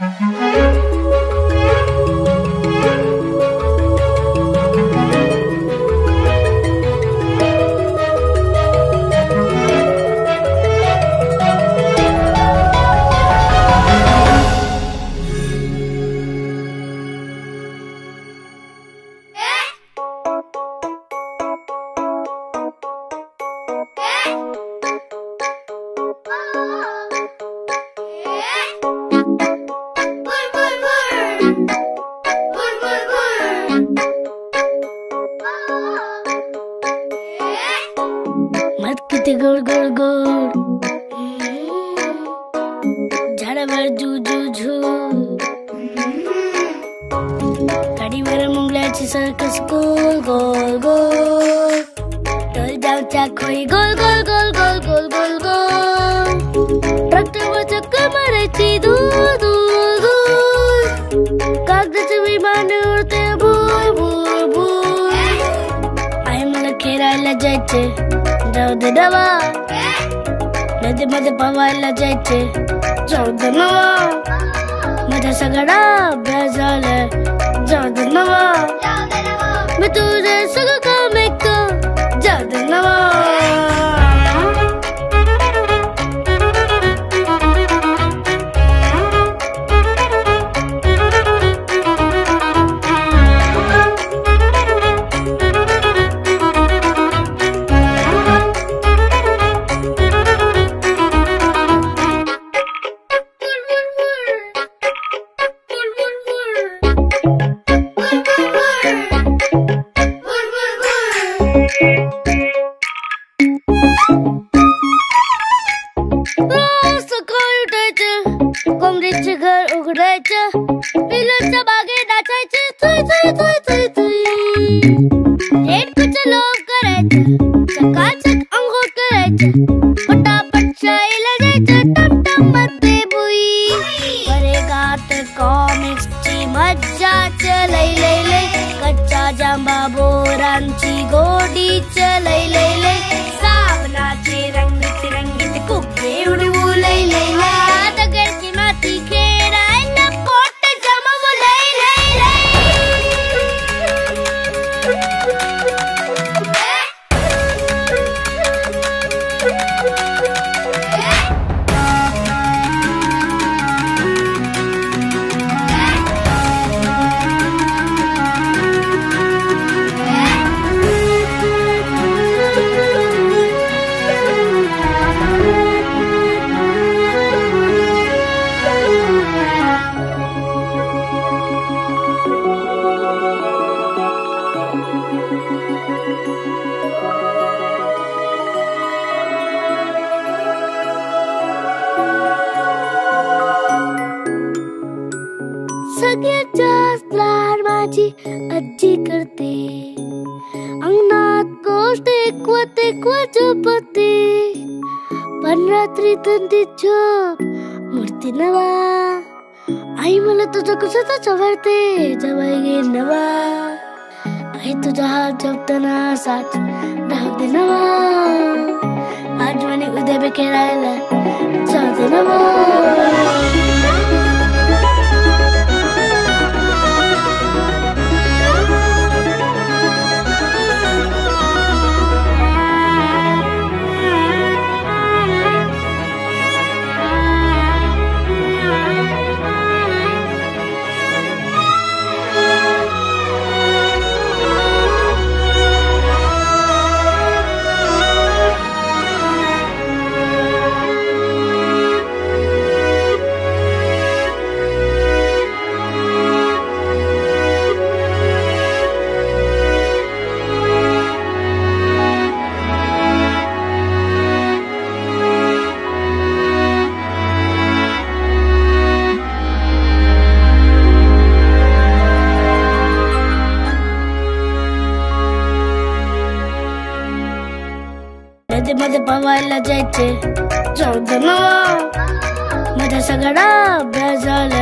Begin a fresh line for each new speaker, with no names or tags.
मटकीते गोड गोड गोड झाडावर झू झू झू गाडीवर मुंगळ्याची सर्कस गोल गोल गोल टोल जाऊच्या खोई गोल गोल गोल गोल गोल गोल गोल ट्रॅक्टरवर चक्कर मारायची दूर दूर दूर कागदाचे विमान उडते भूर भूर भूर आई मला खेळायला जायचे जाऊ दे नवा नदीमध्ये पवायला जायचे जाऊ दे नवा माझा सगळा अभ्यास झालाय जाऊ दे नवा मी तुझे सगळं काम ऐकतो जाऊ दे नवा कोंबडीचे घर उघडायचं पिल्लूच्या बागेत नाचायचे Thuy Thuy Thuy Thuy Thuy एकच लोक करायचं चकाचक अंघोळ करायचं पटापट शाळेला जायचं टमटम मध्ये बुई वर्गात कॉमिक्सची मज्जाच लय लय लय कच्चा जांबा बोरांची गोडीच लय लय लय साबणाचे रंगीत रंगीत कुके उडवू लय लय लय सगळ्यात जास्त लाड माझी आजी करते अंगणात गोष्ट ऐकवत ऐकवत झोपते पण रात्री थंडीत झोप मूर्ती नवा आई मला तुझं कसंच आवडते जवळ घे नवा आई तुझा हात झोपताना साथ राहू दे नवा आज म्हणे उद्या बी खेळायला जाऊ दे नवा नदीमध्ये पवायला जायचे जाऊ दे नवा माझा सगळा अभ्यास झाला